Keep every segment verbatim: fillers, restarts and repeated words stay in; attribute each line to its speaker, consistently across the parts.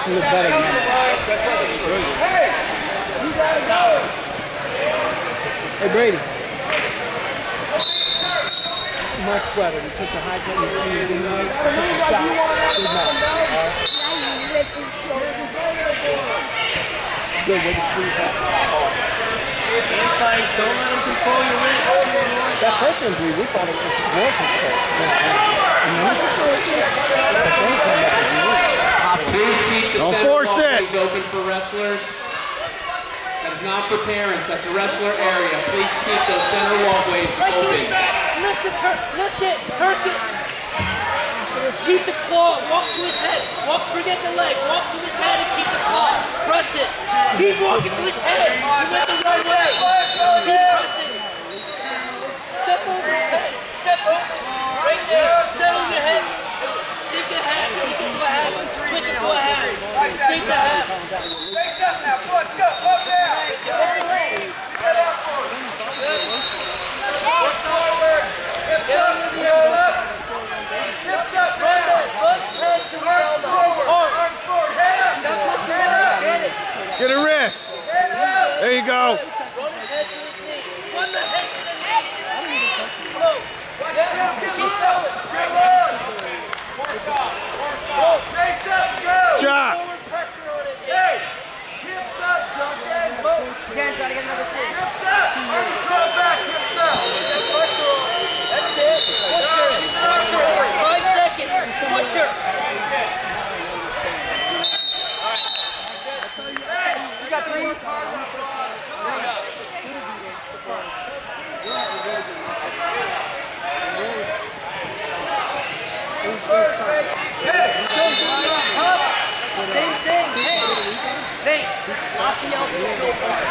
Speaker 1: You look better than that.
Speaker 2: Hey! You gotta go!
Speaker 1: Hey, Brady. Much better. We took the high cut and we didn't wait. We took the shot. Good match. Good way to squeeze that.
Speaker 3: Inside, don't let him control your wrist.
Speaker 1: That first injury, we thought it was Wilson's fault.
Speaker 4: Please keep the
Speaker 1: Don't
Speaker 4: center
Speaker 1: force
Speaker 4: walkways
Speaker 1: it.
Speaker 4: open for wrestlers. That is not for parents. That's a wrestler area. Please keep those center walkways
Speaker 3: Right to
Speaker 4: open.
Speaker 3: his back. Lift it, tur lift it, turk it. Keep the claw. Walk to his head. Walk, forget the leg. Walk to his head and keep the claw. Press it. Keep walking to his head. You went the right way. Keep pressing. Step over his head. Step over. Right there. Settle your head. Sink a half. Sink it to a half. Switch it to a half. Sink the half.
Speaker 2: Face up now, let's go, up now! Get up for it! Look forward! Hips up, hips up! Hips up now! Arms forward, arms forward, head up! Head up!
Speaker 1: Get a wrist.
Speaker 2: Head up!
Speaker 1: There you go.
Speaker 3: Run his head to his knee. Run the head to the knee. Come on.
Speaker 2: Get low! Get low! Face up, go!
Speaker 1: Shot.
Speaker 3: Forward pressure on it.
Speaker 2: Hey! Hips up, Duncan!
Speaker 3: Again, gotta get another three.
Speaker 2: Hips up! Arms curl back, hips up!
Speaker 3: Get pressure on it. That's it. Butcher. Butcher. Five seconds. Butcher.
Speaker 2: You got three?
Speaker 3: Same thing. Hey. Nate. Lock the elbow.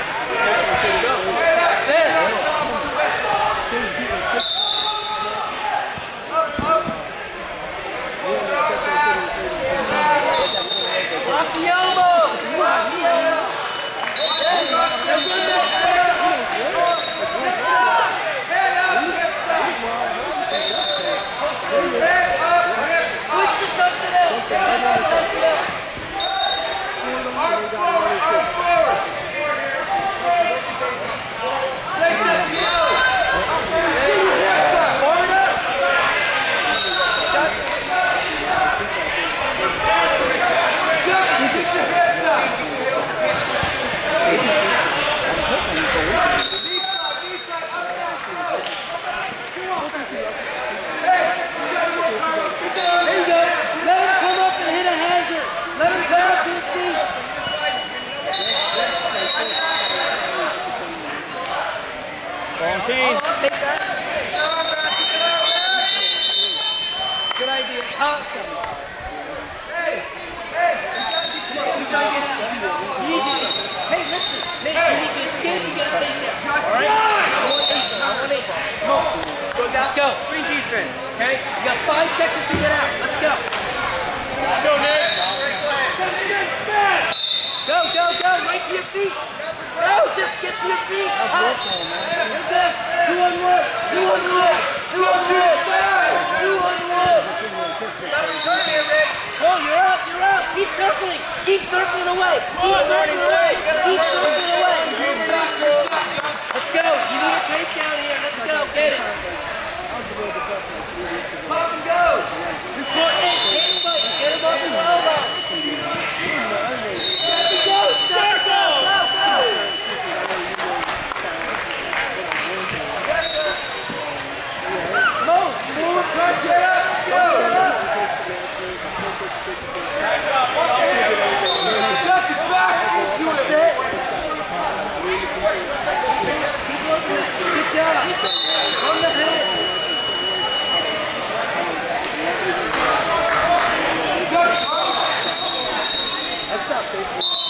Speaker 3: Lock the elbow. Lock the elbow. Switch to something else. Something else.
Speaker 2: Arms forward, arms forward! Face up, go! Get your hips up!
Speaker 3: Warm it up.
Speaker 2: Good, keep your hips up! East side, east side, up now, go! Hey, you gotta move, Carlos, get down!
Speaker 3: There you go. Let him come up and hit a hazard. Let him come up to his feet.
Speaker 1: Long chain.
Speaker 3: I'll take that. Good idea. Huh?
Speaker 2: Hey, hey, you gotta be close.
Speaker 3: Easy. Hey, listen. Nate, you need to escape. You gotta take that. All right? I want eight. I want eight. Come on. Let's go.
Speaker 2: Green defense.
Speaker 3: Okay? You got five seconds to get out. Let's go.
Speaker 2: Let's go, Nate.
Speaker 3: Go, go, go. Right to your feet. Go, just get to your feet. Hop. Hit this. Two on one. Two on one. Two on one. Two on one.
Speaker 2: Let him turn here, Rick.
Speaker 3: Oh, you're out. You're out. Keep circling. Keep circling away. Keep circling away. Keep circling away. Let's go. You need a takedown here. Let's go. Get it.
Speaker 2: Pop and go.
Speaker 3: Control it. Can't fight. Get him up his elbow. Let me go. Circle. Go, go. Move. Forward pressure.
Speaker 2: Get up. Go.
Speaker 3: Get up.
Speaker 2: Duck it back into
Speaker 3: That's
Speaker 2: it.
Speaker 3: it. Keep looking. Good job. On the head.
Speaker 2: Duck it.
Speaker 3: That's not safe.